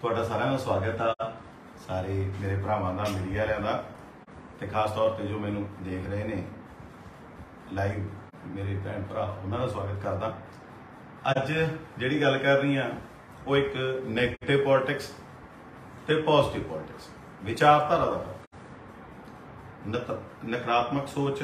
ਤੁਹਾਡਾ ਸਾਰਿਆਂ ਦਾ ਸਵਾਗਤ ਆ। ਸਾਰੇ ਮੇਰੇ ਭਰਾਵਾਂ ਦਾ, ਮੀਡੀਆ ਵਾਲਿਆਂ ਦਾ ਤੇ ਖਾਸ ਤੌਰ ਤੇ ਜੋ ਮੈਨੂੰ ਦੇਖ ਰਹੇ ਨੇ ਲਾਈਵ ਮੇਰੇ ਭੈਣ ਭਰਾ, ਉਹਨਾਂ ਦਾ ਸਵਾਗਤ ਕਰਦਾ। ਅੱਜ ਜਿਹੜੀ ਗੱਲ ਕਰ ਰਹੀ ਆ ਉਹ ਇੱਕ ਨੈਗੇਟਿਵ ਪੋਲਿਟਿਕਸ ਤੇ ਪੋਜ਼ਿਟਿਵ ਪੋਲਿਟਿਕਸ, ਵਿਚਾਰਧਾਰਾ ਦਾ ਨਕਾਰਾਤਮਕ ਸੋਚ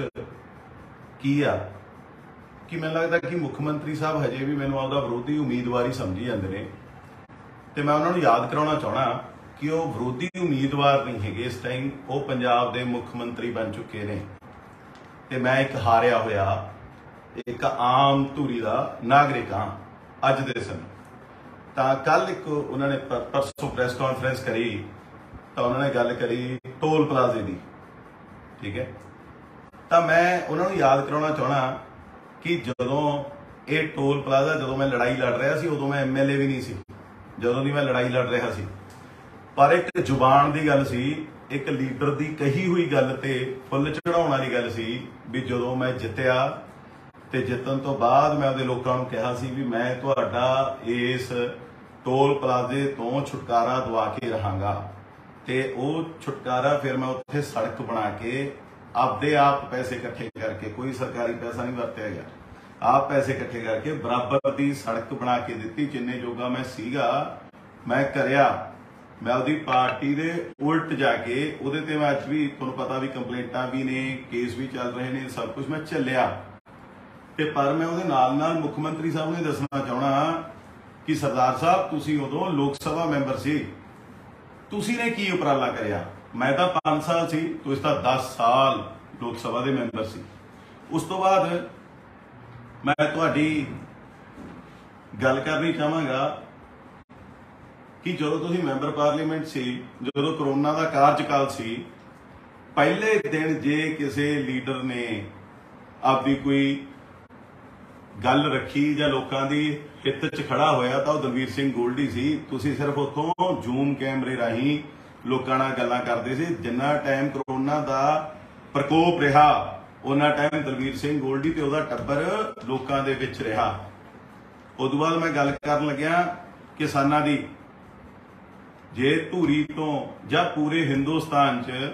ਕੀ ਆ ਕਿ ਮੈਨੂੰ ਲੱਗਦਾ ਕਿ ਮੁੱਖ ਮੰਤਰੀ ਸਾਹਿਬ ਹਜੇ ਵੀ ਮੈਨੂੰ ਆਪਦਾ ਵਿਰੋਧੀ ਉਮੀਦਵਾਰ ਹੀ ਸਮਝੀ ਜਾਂਦੇ ਨੇ ਤੇ ਮੈਂ ਉਹਨਾਂ ਨੂੰ ਯਾਦ ਕਰਾਉਣਾ ਚਾਹਣਾ ਕਿ ਉਹ ਵਿਰੋਧੀ ਉਮੀਦਵਾਰ ਨਹੀਂ ਹੈਗੇ। ਇਸ ਟਾਈਮ ਉਹ ਪੰਜਾਬ ਦੇ ਮੁੱਖ ਮੰਤਰੀ ਬਣ ਚੁੱਕੇ ਨੇ ਤੇ ਮੈਂ ਇੱਕ ਹਾਰਿਆ ਹੋਇਆ ਇੱਕ ਆਮ ਧੂਰੀ ਦਾ ਨਾਗਰਿਕ ਹਾਂ ਅੱਜ ਦੇ ਸਮੇਂ। ਤਾਂ ਕੱਲ ਇੱਕ ਉਹਨਾਂ ਨੇ ਪਰਸੋਂ ਪ੍ਰੈਸ ਕਾਨਫਰੰਸ ਕਰੀ ਤਾਂ ਉਹਨਾਂ ਨੇ ਗੱਲ ਕਰੀ ਟੋਲ ਪਲਾਜ਼ੇ ਦੀ, ਠੀਕ ਹੈ। ਤਾਂ ਮੈਂ ਉਹਨਾਂ ਨੂੰ ਯਾਦ ਕਰਾਉਣਾ ਚਾਹਣਾ ਕਿ ਜਦੋਂ ਇਹ ਟੋਲ ਪਲਾਜ਼ਾ, ਜਦੋਂ ਮੈਂ ਲੜਾਈ ਲੜ ਰਿਹਾ ਸੀ ਉਦੋਂ ਮੈਂ MLA ਵੀ ਨਹੀਂ ਸੀ, ਜਦੋਂ ਦੀ ਮੈਂ ਲੜਾਈ ਲੜ ਰਿਹਾ ਸੀ, ਪਰ ਇੱਕ ਜ਼ੁਬਾਨ ਦੀ ਗੱਲ ਸੀ, ਇੱਕ ਲੀਡਰ ਦੀ ਕਹੀ ਹੋਈ ਗੱਲ ਤੇ ਫੁੱਲ ਚੜਾਉਣ ਵਾਲੀ ਗੱਲ ਸੀ ਵੀ ਜਦੋਂ ਮੈਂ ਜਿੱਤਿਆ ਤੇ ਜਿੱਤਣ ਤੋਂ ਬਾਅਦ ਮੈਂ ਉਹਦੇ ਲੋਕਾਂ ਨੂੰ ਕਿਹਾ ਸੀ ਵੀ ਮੈਂ ਤੁਹਾਡਾ ਇਸ ਟੋਲ ਪਲਾਜ਼ੇ ਤੋਂ ਛੁਟਕਾਰਾ ਦਵਾ ਕੇ ਰਹਾਂਗਾ। ਤੇ ਉਹ ਛੁਟਕਾਰਾ ਫਿਰ ਮੈਂ ਉੱਥੇ ਸੜਕ ਬਣਾ ਕੇ ਆਪਦੇ ਆਪ ਪੈਸੇ ਇਕੱਠੇ ਕਰਕੇ, ਕੋਈ ਸਰਕਾਰੀ ਪੈਸਾ ਨਹੀਂ ਵਰਤਿਆ ਗਿਆ, ਆਪ ਪੈਸੇ ਇਕੱਠੇ ਕਰਕੇ ਬਰਾਬਰ ਦੀ ਸੜਕ ਬਣਾ ਕੇ ਦਿੱਤੀ। ਜਿੰਨੇ ਜੋਗਾ ਮੈਂ ਸੀਗਾ ਮੈਂ ਕਰਿਆ। ਮੈਂ ਉਹਦੀ ਪਾਰਟੀ ਦੇ ਉਲਟ ਜਾ ਕੇ ਉਹਦੇ ਤੇ ਮੈਂ ਅੱਜ ਵੀ ਤੁਹਾਨੂੰ ਪਤਾ ਵੀ ਕੰਪਲੇਂਟਾਂ ਵੀ ਨੇ, ਕੇਸ ਵੀ ਚੱਲ ਰਹੇ ਨੇ, ਸਭ ਕੁਝ ਮੈਂ ਝੱਲਿਆ। ਤੇ ਪਰ ਮੈਂ ਉਹਦੇ ਨਾਲ ਨਾਲ ਮੁੱਖ ਮੰਤਰੀ ਸਾਹਿਬ ਨੂੰ ਦੱਸਣਾ ਚਾਹਣਾ ਕਿ ਸਰਦਾਰ ਸਾਹਿਬ ਤੁਸੀਂ ਉਦੋਂ ਲੋਕ ਸਭਾ ਮੈਂਬਰ ਸੀ, ਤੁਸੀਂ ਨੇ ਕੀ ਉਪਰਾਲਾ ਕਰਿਆ। ਮੈਂ ਤਾਂ 5 ਸਾਲ ਸੀ, ਤੁਸੀਂ ਤਾਂ 10 ਸਾਲ ਲੋਕ ਸਭਾ ਦੇ ਮੈਂਬਰ ਸੀ। ਉਸ ਤੋਂ ਬਾਅਦ ਮੈਂ ਤੁਹਾਡੀ ਗੱਲ ਕਰਨੀ ਚਾਹਾਂਗਾ ਕਿ ਜਦੋਂ ਤੁਸੀਂ ਮੈਂਬਰ ਪਾਰਲੀਮੈਂਟ ਸੀ, ਜਦੋਂ ਕਰੋਨਾ ਦਾ ਕਾਰਜਕਾਲ ਸੀ, ਪਹਿਲੇ ਦਿਨ ਜੇ ਕਿਸੇ ਲੀਡਰ ਨੇ ਆਪਦੀ ਕੋਈ ਗੱਲ ਰੱਖੀ ਜਾਂ ਲੋਕਾਂ ਦੀ ਹਿੱਤ 'ਚ ਖੜਾ ਹੋਇਆ ਤਾਂ ਉਹ ਦਲਵੀਰ ਸਿੰਘ ਗੋਲਡੀ ਸੀ। ਤੁਸੀਂ ਸਿਰਫ ਉੱਥੋਂ ਜ਼ੂਮ ਕੈਮਰੇ ਰਾਹੀਂ ਲੋਕਾਂ ਨਾਲ ਗੱਲਾਂ ਕਰਦੇ ਸੀ। ਜਿੰਨਾ ਟਾਈਮ ਕਰੋਨਾ ਦਾ ਪ੍ਰਕੋਪ ਰਿਹਾ ਉਹਨਾਂ ਟਾਈਮ ਦਲਵੀਰ ਸਿੰਘ ਗੋਲਡੀ ਤੇ ਉਹਦਾ ਟੱਬਰ ਲੋਕਾਂ ਦੇ ਵਿੱਚ ਰਿਹਾ। ਉਸ ਤੋਂ ਬਾਅਦ ਮੈਂ ਗੱਲ ਕਰਨ ਲੱਗਿਆ ਕਿਸਾਨਾਂ ਦੀ। ਜੇ ਧੂਰੀ ਤੋਂ ਜਾਂ ਪੂਰੇ ਹਿੰਦੁਸਤਾਨ 'ਚ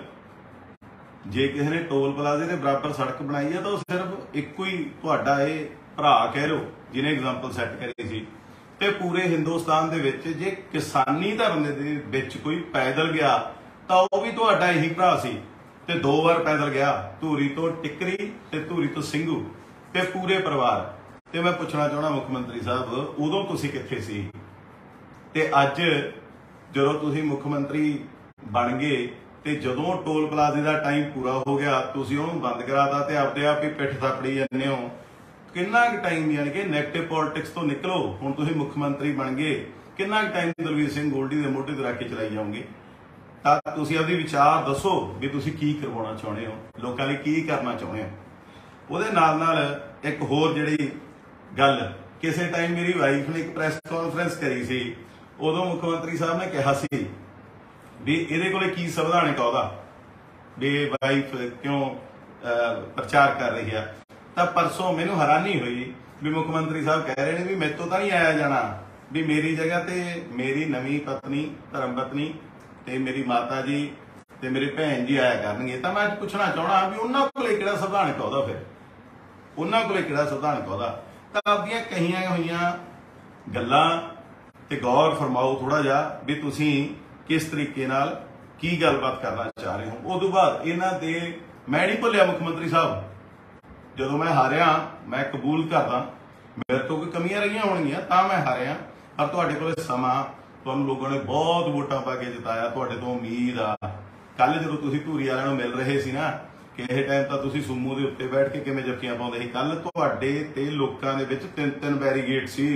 ਜੇ ਕਿਸੇ ਨੇ ਟੋਲ ਪਲਾਜ਼ੇ ਦੇ ਬਰਾਬਰ ਸੜਕ ਬਣਾਈ ਹੈ ਤਾਂ ਉਹ ਸਿਰਫ ਇੱਕੋ ਹੀ ਤੁਹਾਡਾ ਇਹ ਭਰਾ ਕਹਿ ਲਓ ਜਿਹਨੇ ਐਗਜ਼ਾਮਪਲ ਸੈੱਟ ਕਰੀ ਸੀ। ਤੇ ਪੂਰੇ ਹਿੰਦੁਸਤਾਨ ਦੇ ਵਿੱਚ ਜੇ ਕਿਸਾਨੀ ਧਰਮ ਦੇ ਵਿੱਚ ਕੋਈ ਪੈਦਲ ਗਿਆ ਤਾਂ ਉਹ ਵੀ ਤੁਹਾਡਾ ਇਹੀ ਭਰਾ ਸੀ ਤੇ 2 ਵਾਰ ਪੈਦਲ ਗਿਆ, ਧੂਰੀ ਤੋਂ ਟਿੱਕਰੀ ਤੇ ਧੂਰੀ ਤੋਂ ਸਿੰਘੂ ਤੇ ਪੂਰੇ ਪਰਿਵਾਰ। ਤੇ ਮੈਂ ਪੁੱਛਣਾ ਚਾਹਣਾ ਮੁੱਖ ਮੰਤਰੀ ਸਾਹਿਬ ਉਦੋਂ ਤੁਸੀਂ ਕਿੱਥੇ ਸੀ ਤੇ ਅੱਜ ਜਦੋਂ ਤੁਸੀਂ ਮੁੱਖ ਮੰਤਰੀ ਬਣ ਗਏ ਤੇ ਜਦੋਂ ਟੋਲ ਪਲਾਜ਼ੇ ਦਾ ਟਾਈਮ ਪੂਰਾ ਹੋ ਗਿਆ ਤੁਸੀਂ ਉਹਨੂੰ ਬੰਦ ਕਰਾਤਾ ਤੇ ਆਪਦੇ ਆਪ ਹੀ ਪਿੱਠ ਥਾਪੜੀ ਜਾਂਦੇ ਹੋ। ਕਿੰਨਾ ਕੁ ਟਾਈਮ, ਯਾਨੀ ਕਿ ਨੈਗੇਟਿਵ ਪੋਲਿਟਿਕਸ ਤੋਂ ਨਿਕਲੋ, ਹੁਣ ਤੁਸੀਂ ਮੁੱਖ ਮੰਤਰੀ ਬਣ ਗਏ, ਕਿੰਨਾ ਕੁ ਟਾਈਮ ਦਲਵੀਰ ਸਿੰਘ ਗੋਲਡੀ ਦੇ ਮੋਢੇ ਤੇ ਰੱਖ ਕੇ ਚਲਾਈ ਜਾਓਗੇ। ਤਾਂ ਤੁਸੀਂ ਆਪਦੇ ਵਿਚਾਰ ਦੱਸੋ ਵੀ ਤੁਸੀਂ ਕੀ ਕਰਵਾਉਣਾ ਚਾਹੁੰਦੇ ਹੋ, ਲੋਕਾਂ ਲਈ ਕੀ ਕਰਨਾ ਚਾਹੁੰਦੇ ਹੋ। ਉਹਦੇ ਨਾਲ ਨਾਲ ਇੱਕ ਹੋਰ ਜਿਹੜੀ ਗੱਲ, ਕਿਸੇ ਟਾਈਮ ਮੇਰੀ ਵਾਈਫ ਨੇ ਇੱਕ ਪ੍ਰੈਸ ਕਾਨਫਰੰਸ ਕਰੀ ਸੀ, ਉਦੋਂ ਮੁੱਖ ਮੰਤਰੀ ਸਾਹਿਬ ਨੇ ਕਿਹਾ ਸੀ ਵੀ ਇਹਦੇ ਕੋਲੇ ਕੀ ਸੰਵਿਧਾਨਕ ਉਹਦਾ ਵੀ ਵਾਈਫ ਕਿਉਂ ਪ੍ਰਚਾਰ ਕਰ ਰਹੀ ਆ। ਤਾਂ ਪਰਸੋਂ ਮੈਨੂੰ ਹੈਰਾਨੀ ਹੋਈ ਵੀ ਮੁੱਖ ਮੰਤਰੀ ਸਾਹਿਬ ਕਹਿ ਰਹੇ ਨੇ ਵੀ ਮੇਰੇ ਤੋਂ ਤਾਂ ਨਹੀਂ ਆਇਆ ਜਾਣਾ, ਵੀ ਮੇਰੀ ਜਗ੍ਹਾ ਤੇ ਮੇਰੀ ਨਵੀਂ ਪਤਨੀ, ਧਰਮ ਪਤਨੀ ਤੇ ਮੇਰੀ ਮਾਤਾ ਜੀ ਤੇ ਮੇਰੇ ਭੈਣ ਜੀ ਆਇਆ ਕਰਨਗੇ। ਤਾਂ ਮੈਂ ਅੱਜ ਪੁੱਛਣਾ ਚਾਹਣਾ ਵੀ ਉਹਨਾਂ ਕੋਲੇ ਕਿਹੜਾ ਸੰਵਿਧਾਨਕ ਉਹਦਾ, ਫਿਰ ਉਹਨਾਂ ਕੋਲੇ ਕਿਹੜਾ ਸੰਵਿਧਾਨਕ ਉਹਦਾ। ਤਾਂ ਆਪਦੀਆਂ ਕਹੀਆਂ ਹੋਈਆਂ ਗੱਲਾਂ ਤੇ ਗੌਰ ਫਰਮਾਓ ਥੋੜਾ ਜਿਹਾ ਵੀ ਤੁਸੀਂ ਕਿਸ ਤਰੀਕੇ ਨਾਲ ਕੀ ਗੱਲਬਾਤ ਕਰਨਾ ਚਾਹ ਰਹੇ ਹੋ। ਉਦੋਂ ਬਾਅਦ ਇਹਨਾਂ ਦੇ ਮੈਂ ਨਹੀਂ ਭੁੱਲਿਆ ਮੁੱਖ ਮੰਤਰੀ ਸਾਹਿਬ, ਜਦੋਂ ਮੈਂ ਹਾਰਿਆ ਮੈਂ ਕਬੂਲ ਕਰਦਾ ਮੇਰੇ ਤੋਂ ਕੋਈ ਕਮੀਆਂ ਰਹੀਆਂ ਹੋਣਗੀਆਂ ਤਾਂ ਮੈਂ ਹਾਰਿਆ, ਪਰ ਤੁਹਾਡੇ ਕੋਲ ਸਮਾਂ, ਤੁਹਾਨੂੰ ਲੋਕਾਂ ਨੇ ਬਹੁਤ ਵੋਟਾਂ ਪਾ ਕੇ ਜਿਤਾਇਆ, ਤੁਹਾਡੇ ਤੋਂ ਉਮੀਦ ਆ। ਕੱਲ ਜਦੋਂ ਤੁਸੀਂ ਧੂਰੀ ਵਾਲਿਆਂ ਨੂੰ ਮਿਲ ਰਹੇ ਸੀ ਨਾ, ਕਿਸੇ ਟਾਈਮ ਤਾਂ ਤੁਸੀਂ ਸੂਮੋ ਦੇ ਉੱਤੇ ਬੈਠ ਕੇ ਕਿਵੇਂ ਜੱਫੀਆਂ ਪਾਉਂਦੇ ਸੀ। ਕੱਲ ਤੁਹਾਡੇ ਤੇ ਲੋਕਾਂ ਦੇ ਵਿੱਚ 3-3 ਬੈਰੀਗੇਡ ਸੀ,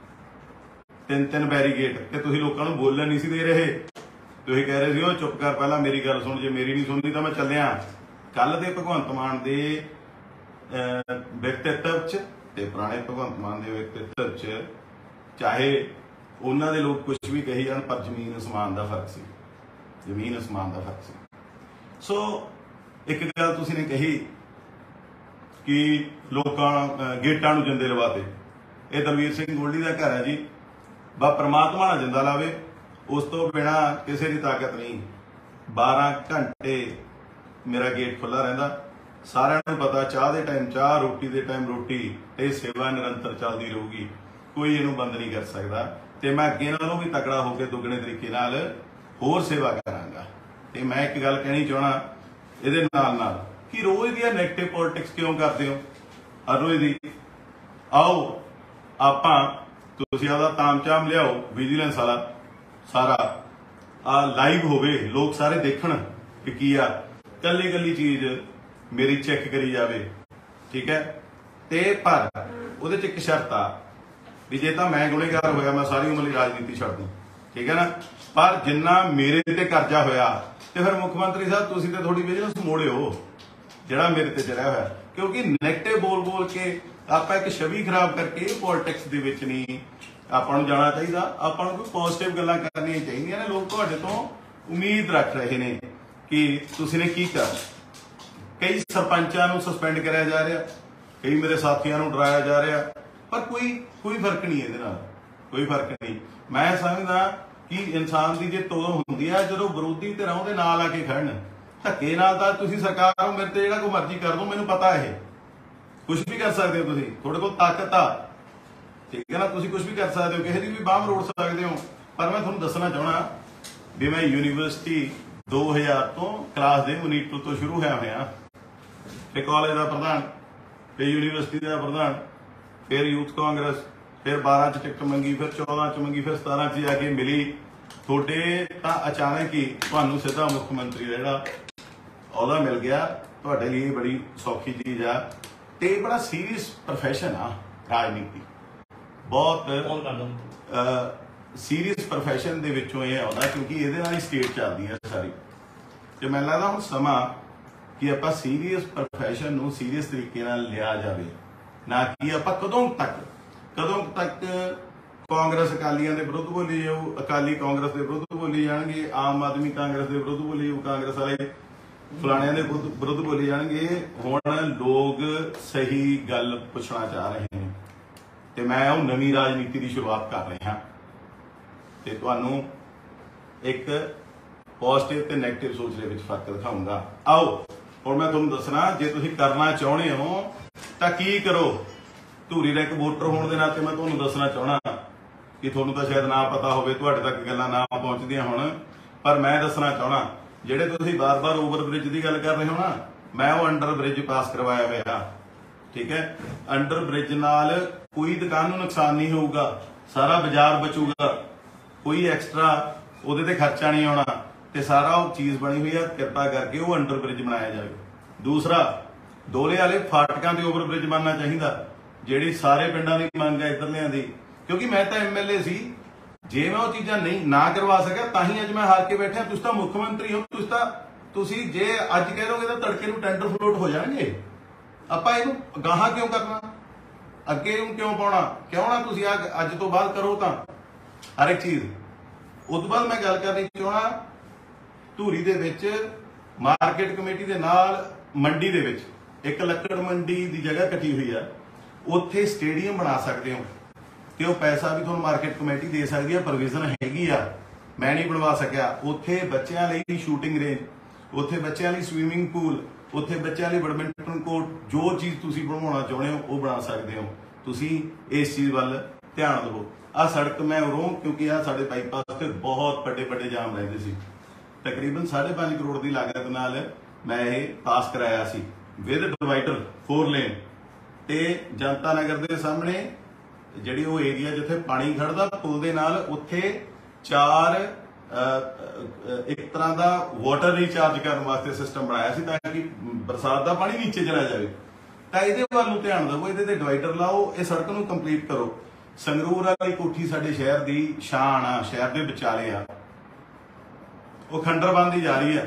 3-3 ਬੈਰੀਗੇਡ, ਤੇ ਤੁਸੀਂ ਲੋਕਾਂ ਨੂੰ ਬੋਲਣ ਨਹੀਂ ਸੀ ਦੇ ਰਹੇ। ਤੁਸੀਂ ਕਹਿ ਰਹੇ ਸੀ ਉਹ ਚੁੱਪ ਕਰ, ਪਹਿਲਾਂ ਮੇਰੀ ਗੱਲ ਸੁਣ, ਜੇ ਮੇਰੀ ਨਹੀਂ ਸੁਣਦੀ ਤਾਂ ਮੈਂ ਚੱਲਿਆ। ਕੱਲ ਦੇ ਭਗਵੰਤ ਮਾਨ ਦੇ ਵਿਅਕਤੀਤਵ 'ਚ ਤੇ ਪੁਰਾਣੇ ਭਗਵੰਤ ਮਾਨ ਦੇ ਵਿਅਕਤੀਤਵ 'ਚ ਚਾਹੇ ਉਹਨਾਂ ਦੇ ਲੋਕ ਕੁਝ ਵੀ ਕਹੀ ਜਾਣ, ਪਰ ਜ਼ਮੀਨ ਅਸਮਾਨ ਦਾ ਫਰਕ ਸੀ, ਜ਼ਮੀਨ ਅਸਮਾਨ ਦਾ ਫਰਕ ਸੀ। ਸੋ ਇੱਕ ਗੱਲ ਤੁਸੀਂ ਨੇ ਕਹੀ ਕਿ ਲੋਕਾਂ ਗੇਟਾਂ ਨੂੰ ਜਿੰਦੇ ਲਵਾਤੇ। ਇਹ ਦਲਵੀਰ ਸਿੰਘ ਗੋਲਡੀ ਦਾ ਘਰ ਹੈ ਜੀ, ਬਾ ਪ੍ਰਮਾਤਮਾ ਨਾਲ ਜਿੰਦਾ ਲਾਵੇ। उस तो बिना किसी की ताकत नहीं। 12 घंटे मेरा गेट खुला रहिंदा, सारिਆਂ ਨੂੰ पता चाह के टाइम चाह, रोटी के टाइम रोटी, ये सेवा निरंतर चलती रहूगी, कोई इनू बंद नहीं कर सकता। तो मैं अगे नालों भी तगड़ा होकर दुगने तरीके नाल होर सेवा करांगा। ते मैं एक गल कहनी चाहना इहदे नाल कि रोज़ दी नैगेटिव पॉलिटिक्स क्यों करते हो? हर रोज़ दी आओ आपां तुसीं आपदा ताम-झाम लियाओ, विजिलेंस वाला सारा लाइव होवे, लोग सारे देखण कि की आ, कल्ली कल्ली चीज़ मेरी चैक करी जाए, ठीक है। ते पर उहदे च एक शर्त आ भी जे तां मैं गुनहगार होया मैं सारी उम्र राजनीति छड्ड दूं, ठीक है ना। पर जिन्ना मेरे ते कर्जा होया ते फिर मुख मंत्री साहब तुसीं ते थोड़ी विजिलेंस मोड़िओ जिहड़ा मेरे ते चढ़िया होया, क्योंकि नैगेटिव बोल बोल के आपां एक छवि खराब करके पॉलिटिक्स दे विच नहीं आपां नूं जाना चाहिदा। आपां नूं कोई पॉजिटिव गल्लां करनियां चाहीदियां ने। लोग तुहाडे तों उम्मीद रख रहे ने कि तुसीं ने की कर। कई सरपंचां नूं सस्पेंड कराया जा रहा, कई मेरे साथियों नूं डराया जा रहा, पर कोई फर्क नहीं इहदे नाल, कोई फर्क नहीं। मैं समझदा कि इंसान की जे तोड़ हुंदी है जदों विरोधी धिरां उहदे नाल आके खड़न। धक्के नाल तां तुसीं सरकार हो, मेरे ते जिहड़ा कोई मर्जी कर दो, मैनूं पता है कुछ भी कर सकते हो तुसीं, तुहाडे कोल ताकत आ, ठीक है ना। तुसीं कुछ भी कर सकते हो, किसी दी भी बांह मरोड़ सकते हो। पर मैं तुहानूं दसना चाहना भी मैं यूनीवर्सिटी 2000 तो क्लास दे मनीटर तो शुरू होया फिर कॉलेज का प्रधान, फिर यूनीवर्सिटी का प्रधान, फिर यूथ कांग्रेस, फिर 12 च टिकट मंगी, फिर 14 च मंगी, फिर 17 च जाके मिली। थोड़े तो अचानक ही तुहानूं सीधा मुख मंत्री जिहड़ा ओहदा मिल गया, तुहाडे लिए बड़ी सौखी चीज़ आ। ते बड़ा सीरीयस प्रोफैशन आ राजनीति, बहुत सीरीयस प्रोफैशन दे विचों ये आउंदा, क्योंकि इहदे नाल ही स्टेट चलदी है सारी। ते मैनूं लगदा हुण समा कि आपां सीरीयस प्रोफैशन नूं सीरीयस तरीके नाल लिया जावे, ना कि आपां कदों तक कांग्रेस अकालियां दे विरुद्ध बोली जाओ, अकाली कांग्रेस दे विरुद्ध बोली जाणगे, आम आदमी कांग्रेस दे विरुद्ध बोली जाओ, कांग्रेस वाले फलाणियां दे विरुद्ध बोली जाणगे। हुण लोग सही गल पुछना चाह रहे हैं ते मैं वो नवीं राजनीति की शुरुआत कर रहा ते तुहानूं एक पॉजिटिव ते नैगेटिव सोच दे विच फर्क दिखाऊंगा। आओ हुण मैं तुहानूं दसना, जे तुसीं करना चाहुंदे हो तां की करो। धूरी दा एक वोटर होने के नाते मैं तुहानूं दसना चाहना कि तुहानूं तां शायद ना पता होवे, तुहाडे तक गल्लां ना पहुंचदियां होण, पर मैं दसना चाहना जिहड़े तुसीं बार-बार ओवर ब्रिज की गल कर रहे हो ना, मैं वो अंडर ब्रिज पास करवाया होया, ठीक है। अंडर ब्रिज नाल कोई दुकान नूं नुकसान नहीं होऊगा, सारा बाजार बचूगा, कोई एक्सट्रा उहदे ते खर्चा नहीं आउणा, ते सारा वो चीज़ बनी हुई है। कृपा करके वो अंडर ब्रिज बनाया जाए। दूसरा, दोले वाले फाटकां ते ओवर ब्रिज बनना चाहिए, जिहड़ी सारे पिंडां दी मंग है इधरलियां दी, क्योंकि मैं तो MLA सी, जे मैं वो चीज़ां नहीं ना करवा सकिया तां ही अज मैं हार के बैठा। तुसीं तां मुख मंत्री हो, तुसीं जे अज कह दोगे तो तड़के नूं टेंडर फ्लोट हो जाणगे। आपां इहनूं गाहां क्यों करना, अगे नूं क्यों पाउणा, क्यों ना तुसीं अज तो बाद करो तां हर एक चीज़। उस तो बाद मैं गल करनी चाहना, धूरी दे विच मार्केट कमेटी दे नाल मंडी दे विच एक लक्कड़ मंडी की जगह कटी हुई है, उत्थे स्टेडियम बना सकते हो ते वो पैसा भी तुहानूं मार्केट कमेटी दे सकती है, प्रोविजन हैगी आ। मैं नहीं बनवा सकिया। उत्थे बच्चों लई शूटिंग रेंज, उत्थे बच्चों लई स्विमिंग पूल, उत्थे बच्चों लई बैडमिंटन कोर्ट, जो चीज़ तुसीं बनवाउणा चाहुंदे हो वो बना सकते हो। तुसीं इस चीज़ वल ध्यान देवो। आ सड़क मैं उरों, क्योंकि आ साडे बाईपास ते बहुत बड़े जाम रहिंदे सी, तकरीबन 5.5 करोड़ की लागत नाल मैं ये पास कराया सी विद डिवाइडर 4 लेन। ते जनता नगर के सामने जिहड़ी वो एरिया जिथे पानी खड़दा पुल दे नाल, उत्थे 4 एक तरह का वाटर रिचार्ज करने वास्ते सिस्टम बनाया सी, ताकि बरसात का पानी नीचे चला जाए। तो ये वालों ध्यान दवो, ये डिवाइडर लाओ, ये सड़क नूं कंप्लीट करो। संगरूर वाली कोठी साडे शहर की शान आ, शहर के विचाले आ, वो खंडर बनती जा रही है।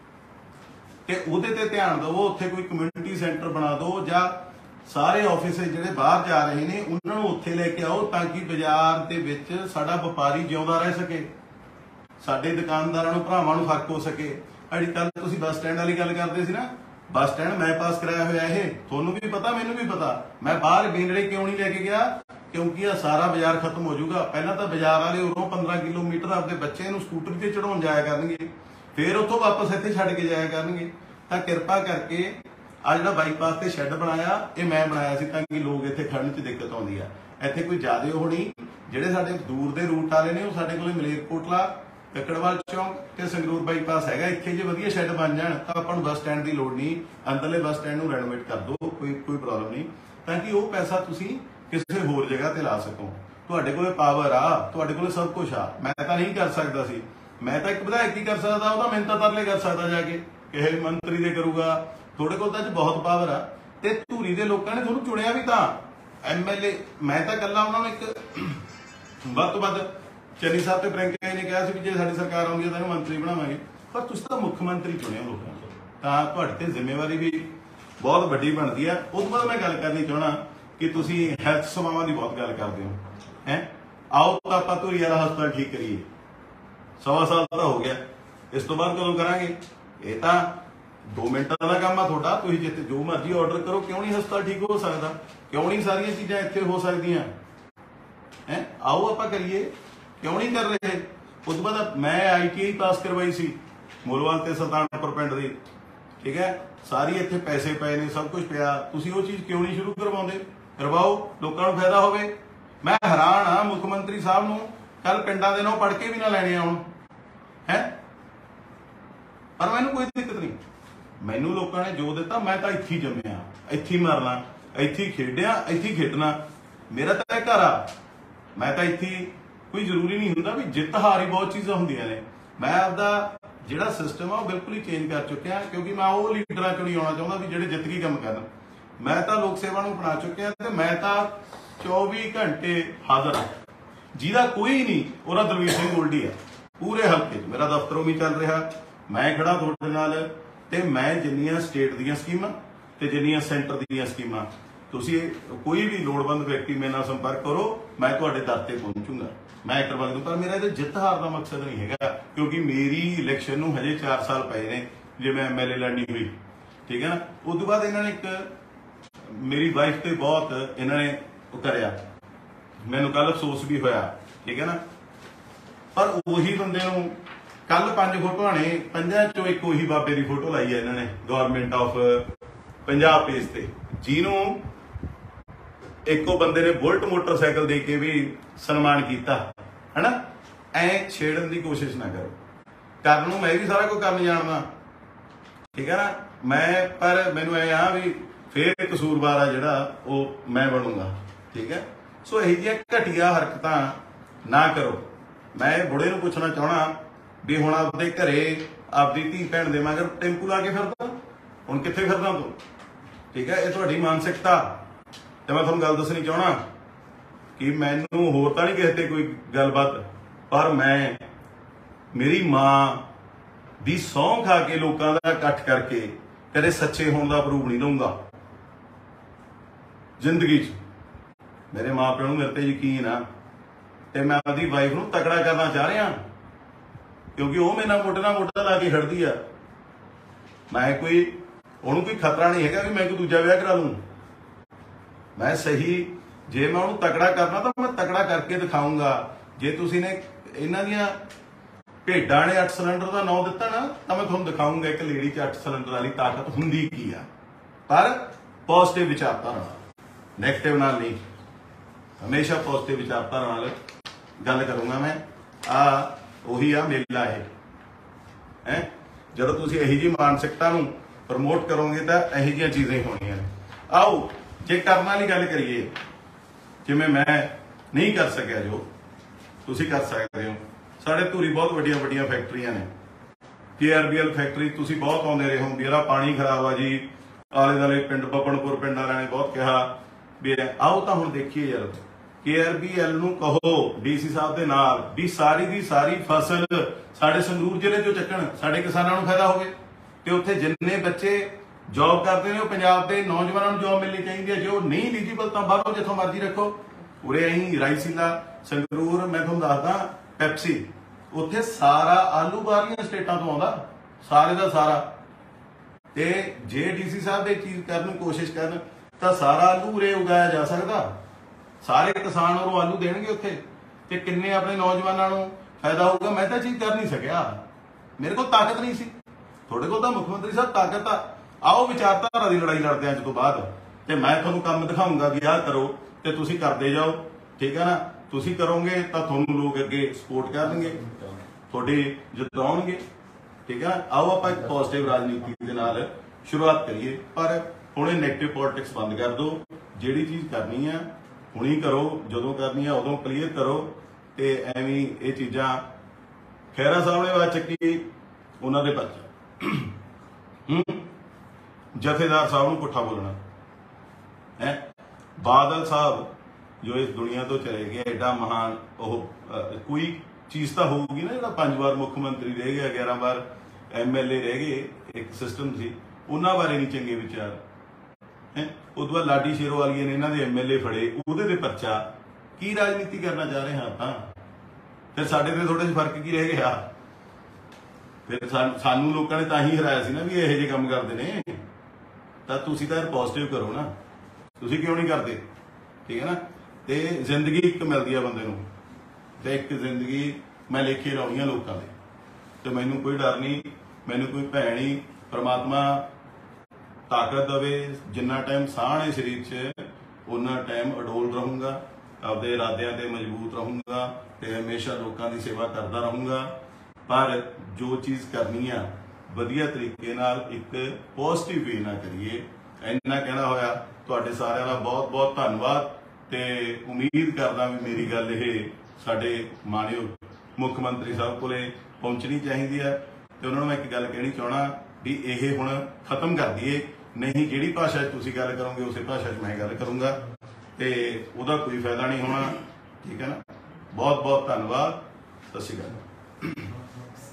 ते उहदे ते ध्यान दवो, उत्थे कोई कम्यूनिटी सेंटर बना दो, जां सारे ऑफिस जिहड़े बाहर जा रहे हैं उन्होंने उत्थे लेके आओ, ताकि बाजार दे विच साडा व्यापारी जिउंदा रह सके, साडे दुकानदारां नूं भरावां नूं फर्क हो सके। अड़ी कल तुसीं बस स्टैंड वाली गल करदे सी ना, बस स्टैंड मैं पास कराया होया, ये तुहानूं भी पता मैनूं भी पता। मैं बाहर बेंगड़े क्यों नहीं लेके गया, क्योंकि यह सारा बाजार खत्म हो जाऊगा। पहला तो बाजार वाले उरों 15 किलोमीटर अपने बच्चे नूं स्कूटर ते चढ़ाउण जाया करनगे, फिर उत्थों वापस इत्थे छड्ड के जाया करनगे। तां किरपा करके आ जिहड़ा बाईपास ते शैड बनाया, ये मैं बनाया सी तां कि लोग इत्थे खड़न च दिक्कत आउंदी आ। इत्थे कोई ज़्यादा होनी, जिहड़े साडे दूर दे रूट वाले ने, वो साडे कोले मलेरकोटला, ककड़वाल चौंक ते संगरूर बाईपास हैगा। इत्थे जे वधिया शैड बन जाण तां आपां नूं बस स्टैंड की लोड़ नहीं, अंदरले बस स्टैंड नूं रेनोवेट कर दो, कोई प्रॉब्लम नहीं, ताकि वो पैसा तुसीं किसी होर जगह ते ला सको। तुहाडे कोले पावर आ, तुहाडे कोले सब कुछ आ। मैं तां नहीं कर सकदा सी, मैं तां एक विधायक ही कर सकदा, ਉਹਦਾ ਮਿਹਨਤਾਂ ਤਰਲੇ कर सकदा जाके, ਕਿਸੇ ਮੰਤਰੀ ਦੇ ਕਰੂਗਾ। ਤੁਹਾਡੇ ਕੋਲ ਤਾਂ ਅੱਜ ਬਹੁਤ ਪਾਵਰ ਆ, ਤੇ ਧੂਰੀ ਦੇ ਲੋਕਾਂ ਨੇ ਤੁਹਾਨੂੰ ਚੁਣਿਆ ਵੀ ਤਾਂ ਐਮਐਲਏ। ਮੈਂ ਤਾਂ ਕੱਲਾ ਉਹਨਾਂ ਨੂੰ ਇੱਕ ਵੱਧ ਤੋਂ ਵੱਧ ਚੰਨੀ ਸਾਹਿਬ ਤੇ ਪ੍ਰਿੰਕਾ ਨੇ ਕਿਹਾ ਸੀ ਵੀ ਜੇ ਸਾਡੀ ਸਰਕਾਰ ਆਉਂਦੀ ਤਾਂ ਇਹਨੂੰ ਮੰਤਰੀ ਬਣਾਵਾਂਗੇ, ਪਰ ਤੁਸੀਂ ਤਾਂ ਮੁੱਖ ਮੰਤਰੀ ਚੁਣਿਆ ਲੋਕਾਂ ਨੇ, ਤਾਂ ਤੁਹਾਡੇ ਤੇ ਜ਼ਿੰਮੇਵਾਰੀ ਵੀ ਬਹੁਤ ਵੱਡੀ ਬਣਦੀ ਆ। ਉਸ ਤੋਂ ਬਾਅਦ ਮੈਂ ਗੱਲ ਕਰਨੀ ਚਾਹਣਾ ਕਿ ਤੁਸੀਂ ਹੈਲਥ ਸੇਵਾਵਾਂ ਦੀ ਬਹੁਤ ਗੱਲ ਕਰਦੇ ਹੋ ਹੈ। ਆਓ ਤਾਂ ਆਪਾਂ ਧੂਰੀ ਵਾਲਾ ਹਸਪਤਾਲ ਠੀਕ ਕਰੀਏ। 1.25 ਸਾਲ ਤਾਂ ਹੋ ਗਿਆ, ਇਸ ਤੋਂ ਬਾਅਦ ਕਦੋਂ ਕਰਾਂਗੇ? ਇਹ ਤਾਂ 2 ਮਿੰਟਾਂ ਦਾ ਕੰਮ ਆ ਤੁਹਾਡਾ। ਤੁਸੀਂ ਜਿੱਥੇ ਜੋ ਮਰਜ਼ੀ ਆਰਡਰ ਕਰੋ, ਕਿਉਂ ਨਹੀਂ ਹਸਪਤਾਲ ਠੀਕ ਹੋ ਸਕਦਾ? ਕਿਉਂ ਨਹੀਂ ਸਾਰੀਆਂ ਚੀਜ਼ਾਂ ਇੱਥੇ ਹੋ ਸਕਦੀਆਂ ਹੈ? ਆਓ ਆਪਾਂ ਕਰੀਏ, ਕਿਉਂ ਨਹੀਂ ਕਰ ਰਹੇ? ਉਸ ਤੋਂ ਬਾਅਦ ਮੈਂ ITI ਪਾਸ ਕਰਵਾਈ ਸੀ ਮੋਲਵਾਲ ਤੇ ਸੁਲਤਾਨਪੁਰ ਪਿੰਡ ਦੀ, ਠੀਕ ਹੈ, ਸਾਰੀ ਇੱਥੇ ਪੈਸੇ ਪਏ ਨੇ, ਸਭ ਕੁਝ ਪਿਆ, ਤੁਸੀਂ ਉਹ ਚੀਜ਼ ਕਿਉਂ ਨਹੀਂ ਸ਼ੁਰੂ ਕਰਵਾਉਂਦੇ? ਕਰਵਾਓ, ਲੋਕਾਂ ਨੂੰ ਫਾਇਦਾ ਹੋਵੇ। ਮੈਂ ਹੈਰਾਨ ਆ ਮੁੱਖ ਮੰਤਰੀ ਸਾਹਿਬ ਨੂੰ ਕੱਲ ਪਿੰਡਾਂ ਦੇ ਨਾਂ ਪੜ੍ਹ ਕੇ ਵੀ ਨਾ ਲੈਣੇ ਆਉਣ ਹੈ, ਪਰ ਮੈਨੂੰ ਕੋਈ ਦਿੱਕਤ ਨਹੀਂ। ਮੈਨੂੰ ਲੋਕਾਂ ਨੇ ਜੋ ਦਿੱਤਾ, ਮੈਂ ਤਾਂ ਇੱਥੇ ਹੀ ਜੰਮਿਆ, ਇੱਥੇ ਹੀ ਮਰਨਾ, ਇੱਥੇ ਹੀ ਖੇਡਿਆ, ਇੱਥੇ ਹੀ ਖੇਡਣਾ। ਮੇਰਾ ਤਾਂ ਇਹ ਘਰ ਆ, ਮੈਂ ਤਾਂ ਇੱਥੇ, ਕੋਈ ਜ਼ਰੂਰੀ ਨਹੀਂ ਹੁੰਦਾ ਵੀ ਜਿੱਤ ਹਾਰ ਹੀ ਬਹੁਤ ਚੀਜ਼ਾਂ ਹੁੰਦੀਆਂ ਨੇ। ਮੈਂ ਆਪਦਾ ਜਿਹੜਾ ਸਿਸਟਮ ਆ ਉਹ ਬਿਲਕੁਲ ਹੀ ਚੇਂਜ ਕਰ ਚੁੱਕਿਆ, ਕਿਉਂਕਿ ਮੈਂ ਉਹ ਲੀਡਰਾਂ ਚੋਂ ਨਹੀਂ ਆਉਣਾ ਚਾਹੁੰਦਾ ਵੀ ਜਿਹੜੇ ਜਿੱਤ ਕੇ ਕੰਮ ਕਰਨ। ਮੈਂ ਤਾਂ ਲੋਕ ਸੇਵਾ ਨੂੰ ਅਪਣਾ ਚੁੱਕਿਆ, ਤੇ ਮੈਂ ਤਾਂ 24 ਘੰਟੇ ਹਾਜ਼ਰ ਹਾਂ। ਜਿਹਦਾ ਕੋਈ ਨਹੀਂ, ਉਹਦਾ ਦਲਵੀਰ ਸਿੰਘ ਗੋਲਡੀ ਆ ਪੂਰੇ ਹਲਕੇ 'ਚ। ਮੇਰਾ ਦਫ਼ਤਰ ਵੀ ਚੱਲ ਰਿਹਾ, ਮੈਂ ਖੜਾ ਤੁਹਾਡੇ ਨਾਲ, ਤੇ ਮੈਂ ਜਿੰਨੀਆਂ ਸਟੇਟ ਦੀਆਂ ਸਕੀਮਾਂ ਤੇ ਜਿੰਨੀਆਂ ਸੈਂਟਰ ਦੀਆਂ ਸਕੀਮਾਂ, ਤੁਸੀਂ ਕੋਈ ਵੀ ਲੋੜਵੰਦ ਵਿਅਕਤੀ ਮੇਰੇ ਨਾਲ ਸੰਪਰਕ ਕਰੋ, ਮੈਂ ਤੁਹਾਡੇ ਦਰ ਤੇ ਪਹੁੰਚੂੰਗਾ, ਮੈਂ ਕਰਵਾ ਦੂੰ। ਪਰ ਮੇਰਾ ਇਹਦੇ ਜਿੱਤ ਹਾਰ ਦਾ ਮਕਸਦ ਨਹੀਂ ਹੈਗਾ, ਕਿਉਂਕਿ ਮੇਰੀ ਇਲੈਕਸ਼ਨ ਨੂੰ ਹਜੇ 4 ਸਾਲ ਪਏ ਨੇ ਜੇ ਮੈਂ MLA ਲੜਨੀ ਹੋਈ, ਠੀਕ ਹੈ ਨਾ। ਉਸ ਤੋਂ ਬਾਅਦ ਇਹਨਾਂ ਨੇ ਇੱਕ ਮੇਰੀ ਵਾਈਫ ਤੇ ਬਹੁਤ ਇਹਨਾਂ ਨੇ ਉਹ ਕਰਿਆ, ਮੈਨੂੰ ਕੱਲ ਅਫਸੋਸ ਵੀ ਹੋਇਆ, ਠੀਕ ਹੈ ਨਾ। ਪਰ ਉਹੀ ਬੰਦੇ ਨੂੰ ਕੱਲ 5 ਫੋਟੋਆਂ ਨੇ, 5 ਚੋਂ ਇੱਕ ਉਹੀ ਬਾਬੇ ਦੀ ਫੋਟੋ ਲਾਈ ਹੈ ਇਹਨਾਂ ਨੇ ਗਵਰਨਮੈਂਟ ਆਫ ਪੰਜਾਬ ਪੇਜ ਤੇ, ਜਿਹਨੂੰ ਇੱਕੋ ਬੰਦੇ ਨੇ ਬੁਲਟ ਮੋਟਰਸਾਈਕਲ ਦੇ ਕੇ ਵੀ ਸਨਮਾਨ ਕੀਤਾ, ਹਨਾ। ਐ ਛੇੜਨ ਦੀ ਕੋਸ਼ਿਸ਼ ਨਾ ਕਰੋ, ਕਰਨ ਨੂੰ ਮੈਂ ਵੀ ਸਾਰਾ ਕੁਝ ਕਰਨ ਜਾਣਦਾ, ਠੀਕ ਹੈ ਨਾ। ਮੈਂ ਪਰ ਮੈਨੂੰ ਐ ਆ ਵੀ ਫੇਰ ਕਸੂਰਵਾਰ ਆ ਜਿਹੜਾ ਉਹ ਮੈਂ ਬਣੂੰਗਾ, ਠੀਕ ਹੈ। ਸੋ ਇਹੋ ਜਿਹੀਆਂ ਘਟੀਆ ਹਰਕਤਾਂ ਨਾ ਕਰੋ। ਮੈਂ ਬੁੜੇ ਨੂੰ ਪੁੱਛਣਾ ਚਾਹਣਾ ਵੀ ਹੁਣ ਆਪਦੇ ਘਰੇ ਆਪਦੀ ਧੀ ਭੈਣ ਦੇ ਮਗਰ ਟੈਂਪੂ ਲਾ ਕੇ ਫਿਰਦਾ, ਹੁਣ ਕਿੱਥੇ ਫਿਰਦਾ ਤੂੰ? ਠੀਕ ਹੈ, ਇਹ ਤੁਹਾਡੀ ਮਾਨਸਿਕਤਾ। ਤੇ ਮੈਂ ਤੁਹਾਨੂੰ ਗੱਲ ਦੱਸਣੀ ਚਾਹਣਾ ਕਿ ਮੈਨੂੰ ਹੋਰ ਤਾਂ ਨਹੀਂ ਕਿਸੇ ਤੇ ਕੋਈ ਗੱਲਬਾਤ, ਪਰ ਮੈਂ ਮੇਰੀ ਮਾਂ ਦੀ ਸਹੁੰ ਖਾ ਕੇ ਲੋਕਾਂ ਦਾ ਇਕੱਠ ਕਰਕੇ ਕਦੇ ਸੱਚੇ ਹੋਣ ਦਾ ਪ੍ਰੂਫ ਨਹੀਂ ਦਊਂਗਾ ਜ਼ਿੰਦਗੀ 'ਚ। ਮੇਰੇ ਮਾਂ ਪਿਓ ਨੂੰ ਮੇਰੇ ਤੇ ਯਕੀਨ ਆ, ਤੇ ਮੈਂ ਆਪਦੀ ਵਾਈਫ ਨੂੰ ਤਕੜਾ ਕਰਨਾ ਚਾਹ ਰਿਹਾ, ਕਿਉਂਕਿ ਉਹ ਮੇਰੇ ਨਾਲ ਮੋਢੇ ਨਾਲ ਮੋਢਾ ਲਾ ਕੇ ਖੜਦੀ ਆ। ਮੈਂ ਕੋਈ ਉਹਨੂੰ ਕੋਈ ਖਤਰਾ ਨਹੀਂ ਹੈਗਾ ਵੀ ਮੈਂ ਕੋਈ ਦੂਜਾ ਵਿਆਹ ਕਰਾ ਲੂੰ। ਮੈਂ ਸਹੀ, ਜੇ ਮੈਂ ਉਹਨੂੰ ਤਕੜਾ ਕਰਨਾ ਤਾਂ ਮੈਂ ਤਕੜਾ ਕਰਕੇ ਦਿਖਾਊਂਗਾ। ਜੇ ਤੁਸੀਂ ਨੇ ਇਹਨਾਂ ਦੀਆਂ ਭੇਡਾਂ ਨੇ 8 ਸਿਲੰਡਰ ਦਾ ਨਾਂ ਦਿੱਤਾ ਨਾ, ਤਾਂ ਮੈਂ ਤੁਹਾਨੂੰ ਦਿਖਾਊਂਗਾ ਇੱਕ ਲੇਡੀ 'ਚ 8 ਸਿਲੰਡਰ ਵਾਲੀ ਤਾਕਤ ਹੁੰਦੀ ਕੀ ਆ। ਪਰ ਪੋਜ਼ਿਟਿਵ ਵਿਚਾਰਧਾਰਾ ਨਾਲ, ਨੈਗੇਟਿਵ ਨਾਲ ਨਹੀਂ, ਹਮੇਸ਼ਾ ਪੋਜ਼ਿਟਿਵ ਵਿਚਾਰਧਾਰਾ ਨਾਲ ਗੱਲ ਕਰੂੰਗਾ ਮੈਂ। ਉਹੀ ਆ ਮੇਲਾ ਇਹ ਹੈ। ਜਦੋਂ ਤੁਸੀਂ ਇਹੋ ਜਿਹੀ ਮਾਨਸਿਕਤਾ ਨੂੰ ਪ੍ਰਮੋਟ ਕਰੋਗੇ ਤਾਂ ਇਹੋ ਜਿਹੀਆਂ ਚੀਜ਼ਾਂ ਹੀ ਹੋਣੀਆਂ ਨੇ। ਆਓ ਜੇ ਕਰਨ ਵਾਲੀ ਗੱਲ ਕਰੀਏ, ਜਿਵੇਂ ਮੈਂ ਨਹੀਂ ਕਰ ਸਕਿਆ ਜੋ ਤੁਸੀਂ ਕਰ ਸਕਦੇ ਹੋ। ਸਾਡੇ ਧੂਰੀ ਬਹੁਤ ਵੱਡੀਆਂ ਵੱਡੀਆਂ ਫੈਕਟਰੀਆਂ ਨੇ, KRBL ਫੈਕਟਰੀ ਤੁਸੀਂ ਬਹੁਤ ਆਉਂਦੇ ਰਹੇ ਹੋ ਵੀ ਇਹਦਾ ਪਾਣੀ ਖਰਾਬ ਆ ਜੀ, ਆਲੇ ਦੁਆਲੇ ਪਿੰਡ ਬੱਬਣਪੁਰ ਪਿੰਡ ਵਾਲਿਆਂ ਨੇ ਬਹੁਤ ਕਿਹਾ ਵੀ ਆਓ ਤਾਂ ਹੁਣ ਦੇਖੀਏ ਯਾਰ, KRBL ਨੂੰ ਕਹੋ DC ਸਾਹਿਬ ਦੇ ਨਾਲ ਵੀ ਸਾਰੀ ਦੀ ਸਾਰੀ ਫਸਲ ਸਾਡੇ ਸੰਗਰੂਰ ਜ਼ਿਲ੍ਹੇ ਚੋਂ ਚੱਕਣ, ਸਾਡੇ ਕਿਸਾਨਾਂ ਨੂੰ ਫਾਇਦਾ ਹੋਵੇ। ਤੇ ਉੱਥੇ ਜਿੰਨੇ ਬੱਚੇ ਜੌਬ ਕਰਦੇ ਨੇ ਉਹ ਪੰਜਾਬ ਦੇ ਨੌਜਵਾਨਾਂ ਨੂੰ ਜੌਬ ਮਿਲਣੀ ਚਾਹੀਦੀ ਹੈ। ਜੋ ਨਹੀਂ ਐਲੀਜੀਬਲ ਤਾਂ ਬਾਹਰੋਂ ਜਿੱਥੋਂ ਮਰਜ਼ੀ ਰੱਖੋ। ਉਰੇ ਅਸੀਂ ਰਾਈਸੀਲਾ ਸੰਗਰੂਰ, ਮੈਂ ਤੁਹਾਨੂੰ ਦੱਸਦਾ ਪੈਪਸੀ, ਉੱਥੇ ਸਾਰਾ ਆਲੂ ਬਾਹਰਲੀਆਂ ਸਟੇਟਾਂ ਤੋਂ ਆਉਂਦਾ, ਸਾਰੇ ਦਾ ਸਾਰਾ। ਤੇ ਜੇ DC ਸਾਹਿਬ ਇਹ ਚੀਜ਼ ਕਰਨ ਨੂੰ ਕੋਸ਼ਿਸ਼ ਕਰਨ ਤਾਂ ਸਾਰਾ ਆਲੂ ਉਰੇ ਉਗਾਇਆ ਜਾ ਸਕਦਾ। ਸਾਰੇ ਕਿਸਾਨ ਉਹਨੂੰ ਆਲੂ ਦੇਣਗੇ ਉੱਥੇ, ਤੇ ਕਿੰਨੇ ਆਪਣੇ ਨੌਜਵਾਨਾਂ ਨੂੰ ਫਾਇਦਾ ਹੋਊਗਾ। ਮੈਂ ਤਾਂ ਚੀਜ਼ ਕਰ ਨਹੀਂ ਸਕਿਆ, ਮੇਰੇ ਕੋਲ ਤਾਕਤ ਨਹੀਂ ਸੀ। ਤੁਹਾਡੇ ਕੋਲ ਤਾਂ ਮੁੱਖ ਮੰਤਰੀ ਸਾਹਿਬ ਤਾਕਤ ਆ। ਆਓ ਵਿਚਾਰਧਾਰਾ ਦੀ ਲੜਾਈ ਲੜਦੇ ਅੱਜ ਤੋਂ ਬਾਅਦ, ਤੇ ਮੈਂ ਤੁਹਾਨੂੰ ਕੰਮ ਦਿਖਾਊਂਗਾ ਵੀ ਆਹ ਕਰੋ ਤੇ ਤੁਸੀਂ ਕਰਦੇ ਜਾਓ, ਠੀਕ ਹੈ ਨਾ। ਤੁਸੀਂ ਕਰੋਗੇ ਤਾਂ ਤੁਹਾਨੂੰ ਲੋਕ ਅੱਗੇ ਸਪੋਰਟ ਕਰਨਗੇ, ਤੁਹਾਡੇ ਜਿਤਾਉਣਗੇ, ਠੀਕ ਹੈ। ਆਓ ਆਪਾਂ ਇੱਕ ਪੋਜ਼ਿਟਿਵ ਰਾਜਨੀਤੀ ਦੇ ਨਾਲ ਸ਼ੁਰੂਆਤ ਕਰੀਏ, ਪਰ ਹੁਣ ਇਹ ਨੈਗੇਟਿਵ ਪੋਲਿਟਿਕਸ ਬੰਦ ਕਰ ਦਿਓ। ਜਿਹੜੀ ਚੀਜ਼ ਕਰਨੀ ਆ ਹੁਣੀ ਕਰੋ, ਜਦੋਂ ਕਰਨੀ ਆ ਉਦੋਂ ਕਲੀਅਰ ਕਰੋ, ਤੇ ਐਵੇਂ ਇਹ ਚੀਜ਼ਾਂ ਖਹਿਰਾ ਸਾਹਿਬ ਨੇ ਬਾਅਦ ਚੱਕੀ ਉਹਨਾਂ ਦੇ ਬੱਚੇ ਜਥੇਦਾਰ ਸਾਹਿਬ ਨੂੰ ਪੁੱਠਾ ਬੋਲਣਾ ਹੈ। ਬਾਦਲ ਸਾਹਿਬ ਜੋ ਇਸ ਦੁਨੀਆ ਤੋਂ ਚਲੇ ਗਏ, ਐਡਾ ਮਹਾਨ ਉਹ ਕੋਈ ਚੀਜ਼ ਤਾਂ ਹੋਊਗੀ ਨਾ, ਜਿਹੜਾ 5 ਵਾਰ ਮੁੱਖ ਮੰਤਰੀ ਰਹਿ ਗਿਆ, 11 ਵਾਰ MLA ਰਹਿ ਗਏ, ਇੱਕ ਸਿਸਟਮ ਸੀ, ਉਹਨਾਂ ਬਾਰੇ ਨਹੀਂ ਚੰਗੇ ਵਿਚਾਰ ਹੈ। ਉਦੋਂ ਬਾਅਦ ਲਾਡੀ ਸ਼ੇਰੋਵਾਲੀਆ ਨੇ ਇਹਨਾਂ ਦੇ MLA ਫੜੇ, ਉਹਦੇ ਤੇ ਪਰਚਾ। ਕੀ ਰਾਜਨੀਤੀ ਕਰਨਾ ਚਾਹ ਰਹੇ ਹਾਂ ਆਪਾਂ? ਫਿਰ ਸਾਡੇ ਤੇ ਥੋੜੇ ਜਿਹੇ ਫਰਕ ਕੀ ਰਹਿ ਗਿਆ? ਫਿਰ ਸਾਨੂੰ ਲੋਕਾਂ ਨੇ ਤਾਂ ਹੀ ਹਰਾਇਆ ਸੀ ਨਾ ਵੀ ਇਹੋ ਜਿਹੇ ਕੰਮ ਕਰਦੇ ਨੇ। ਤਾਂ ਤੁਸੀਂ ਤਾਂ ਪੋਜ਼ਿਟਿਵ ਕਰੋ ਨਾ, ਤੁਸੀਂ ਕਿਉਂ ਨਹੀਂ ਕਰਦੇ? ਠੀਕ ਹੈ ਨਾ। ਤੇ ਜ਼ਿੰਦਗੀ ਇੱਕ ਮਿਲਦੀ ਆ ਬੰਦੇ ਨੂੰ, ਤੇ ਇੱਕ ਜ਼ਿੰਦਗੀ ਮੈਂ ਲੇਖੇ ਲਾਉਣੀ ਆ ਲੋਕਾਂ ਦੇ, ਤੇ ਮੈਨੂੰ ਕੋਈ ਡਰ ਨਹੀਂ, ਮੈਨੂੰ ਕੋਈ ਭੈਣ ਨਹੀਂ। ਪ੍ਰਮਾਤਮਾ ਤਾਕਤ ਦੇਵੇ, ਜਿੰਨਾ ਟਾਈਮ ਸਾਹ ਹੈ ਸਰੀਰ 'ਚ ਉਨਾ ਟਾਈਮ ਅਡੋਲ ਰਹੂੰਗਾ, ਆਪਦੇ ਇਰਾਦਿਆਂ ਤੇ ਮਜ਼ਬੂਤ ਰਹੂੰਗਾ, ਤੇ ਹਮੇਸ਼ਾ ਲੋਕਾਂ ਦੀ ਸੇਵਾ ਕਰਦਾ ਰਹੂੰਗਾ। ਪਰ ਜੋ ਚੀਜ਼ ਕਰਨੀ ਆ ਵਧੀਆ ਤਰੀਕੇ ਨਾਲ, ਇੱਕ ਪੋਜ਼ਿਟਿਵ ਵੇ ਨਾਲ ਕਰੀਏ। ਇੰਨਾ ਕਹਿਣਾ ਹੋਇਆ। ਤੁਹਾਡੇ ਸਾਰਿਆਂ ਦਾ ਬਹੁਤ ਬਹੁਤ ਧੰਨਵਾਦ, ਤੇ ਉਮੀਦ ਕਰਦਾ ਵੀ ਮੇਰੀ ਗੱਲ ਇਹ ਸਾਡੇ ਮਾਣਯੋਗ ਮੁੱਖ ਮੰਤਰੀ ਸਾਹਿਬ ਕੋਲੇ ਪਹੁੰਚਣੀ ਚਾਹੀਦੀ ਹੈ। ਤੇ ਉਹਨਾਂ ਨੂੰ ਮੈਂ ਇੱਕ ਗੱਲ ਕਹਿਣੀ ਚਾਹਣਾ ਵੀ ਇਹ ਹੁਣ ਖਤਮ ਕਰ ਦਈਏ, ਨਹੀਂ ਜਿਹੜੀ ਭਾਸ਼ਾ 'ਚ ਤੁਸੀਂ ਗੱਲ ਕਰੋਗੇ ਉਸੇ ਭਾਸ਼ਾ 'ਚ ਮੈਂ ਗੱਲ ਕਰੂੰਗਾ, ਤੇ ਉਹਦਾ ਕੋਈ ਫਾਇਦਾ ਨਹੀਂ ਹੋਣਾ, ਠੀਕ ਹੈ ਨਾ। ਬਹੁਤ ਬਹੁਤ ਧੰਨਵਾਦ, ਸਤਿ ਸ਼੍ਰੀ ਅਕਾਲ।